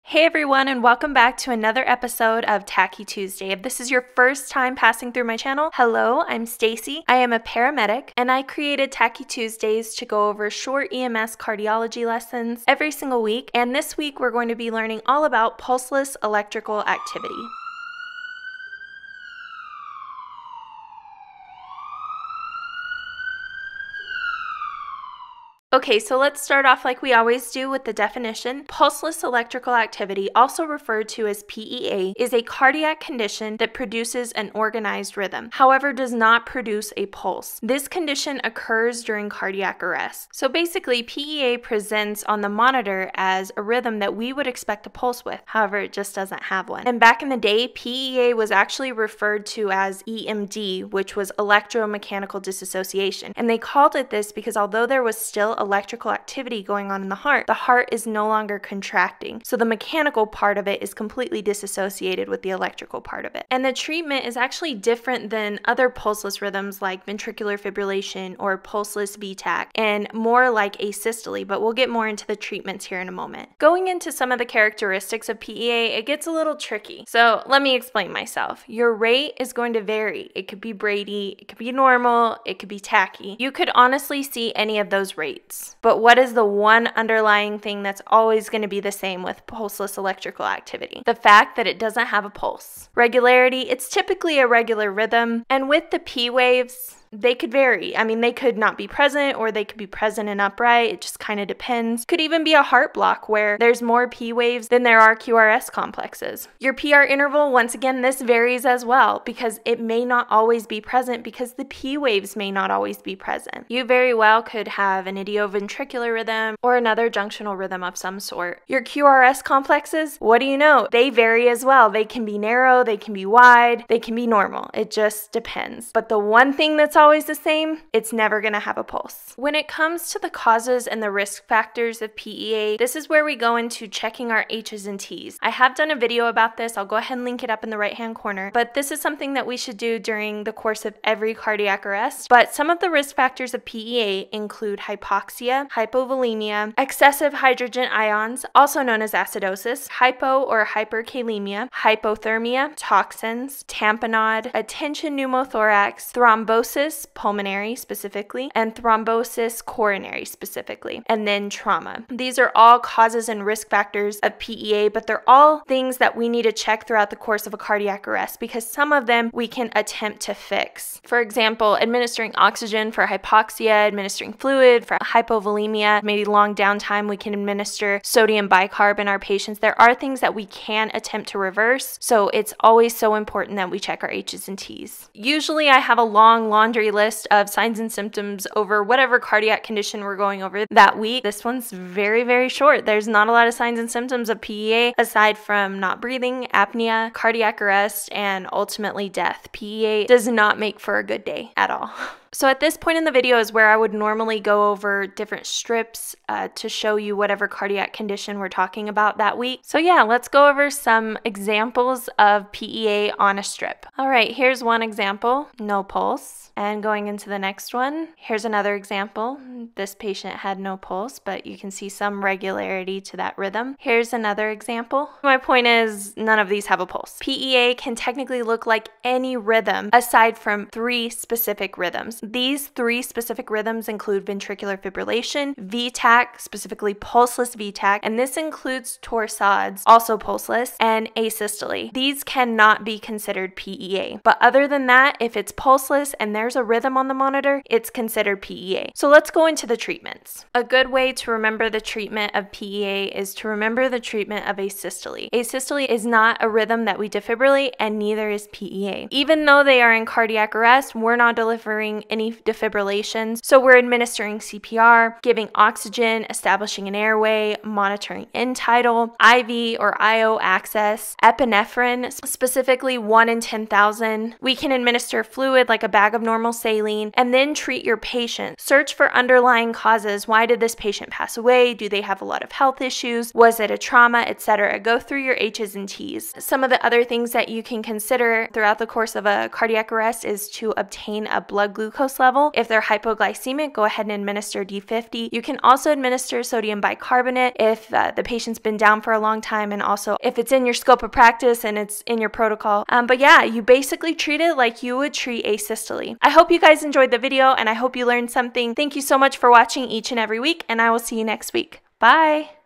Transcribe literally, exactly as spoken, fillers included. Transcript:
Hey everyone, and welcome back to another episode of Tacky Tuesday. If this is your first time passing through my channel, hello, I'm Stacy. I am a paramedic, and I created Tacky Tuesdays to go over short E M S cardiology lessons every single week. And this week we're going to be learning all about pulseless electrical activity. Okay, so let's start off like we always do with the definition. Pulseless electrical activity, also referred to as P E A, is a cardiac condition that produces an organized rhythm, however does not produce a pulse. This condition occurs during cardiac arrest. So basically, P E A presents on the monitor as a rhythm that we would expect a pulse with, however it just doesn't have one. And back in the day, P E A was actually referred to as E M D, which was electromechanical disassociation. And they called it this because although there was still electrical activity going on in the heart, the heart is no longer contracting. So the mechanical part of it is completely disassociated with the electrical part of it. And the treatment is actually different than other pulseless rhythms like ventricular fibrillation or pulseless V TAC, and more like asystole, but we'll get more into the treatments here in a moment. Going into some of the characteristics of P E A, it gets a little tricky. So let me explain myself. Your rate is going to vary. It could be Brady, it could be normal, it could be tacky. You could honestly see any of those rates. But what is the one underlying thing that's always going to be the same with pulseless electrical activity? The fact that it doesn't have a pulse. Regularity, it's typically a regular rhythm, and with the P waves, they could vary. I mean, they could not be present or they could be present and upright. It just kind of depends. Could even be a heart block where there's more P waves than there are Q R S complexes. Your P R interval, once again, this varies as well because it may not always be present because the P waves may not always be present. You very well could have an idioventricular rhythm or another junctional rhythm of some sort. Your Q R S complexes, what do you know? They vary as well. They can be narrow, they can be wide, they can be normal. It just depends. But the one thing that's always the same, it's never going to have a pulse. When it comes to the causes and the risk factors of P E A, this is where we go into checking our H's and T's. I have done a video about this. I'll go ahead and link it up in the right hand corner, but this is something that we should do during the course of every cardiac arrest. But some of the risk factors of P E A include hypoxia, hypovolemia, excessive hydrogen ions, also known as acidosis, hypo or hyperkalemia, hypothermia, toxins, tamponade, attention pneumothorax, thrombosis, pulmonary specifically, and thrombosis coronary specifically, and then trauma. These are all causes and risk factors of P E A, but they're all things that we need to check throughout the course of a cardiac arrest because some of them we can attempt to fix. For example, administering oxygen for hypoxia, administering fluid for hypovolemia, maybe long downtime, we can administer sodium bicarb in our patients. There are things that we can attempt to reverse, so it's always so important that we check our H's and T's. Usually I have a long laundry list of signs and symptoms over whatever cardiac condition we're going over that week. This one's very, very short. There's not a lot of signs and symptoms of P E A aside from not breathing, apnea, cardiac arrest, and ultimately death. P E A does not make for a good day at all. So at this point in the video is where I would normally go over different strips uh, to show you whatever cardiac condition we're talking about that week. So yeah, let's go over some examples of P E A on a strip. All right, here's one example, no pulse. And going into the next one, here's another example. This patient had no pulse, but you can see some regularity to that rhythm. Here's another example. My point is none of these have a pulse. P E A can technically look like any rhythm aside from three specific rhythms. These three specific rhythms include ventricular fibrillation, V TAC, specifically pulseless V TAC, and this includes torsades, also pulseless, and asystole. These cannot be considered P E A. But other than that, if it's pulseless and there's a rhythm on the monitor, it's considered P E A. So let's go into the treatments. A good way to remember the treatment of P E A is to remember the treatment of asystole. Asystole is not a rhythm that we defibrillate, and neither is P E A. Even though they are in cardiac arrest, we're not delivering any defibrillations. So we're administering C P R, giving oxygen, establishing an airway, monitoring end-tidal, I V or I O access, epinephrine, specifically one in ten thousand. We can administer fluid like a bag of normal saline, and then treat your patient. Search for underlying causes. Why did this patient pass away? Do they have a lot of health issues? Was it a trauma, et cetera? Go through your H's and T's. Some of the other things that you can consider throughout the course of a cardiac arrest is to obtain a blood glucose glucose level. If they're hypoglycemic, go ahead and administer D fifty. You can also administer sodium bicarbonate if uh, the patient's been down for a long time, and also if it's in your scope of practice and it's in your protocol. Um, but yeah, you basically treat it like you would treat asystole. I hope you guys enjoyed the video and I hope you learned something. Thank you so much for watching each and every week, and I will see you next week. Bye!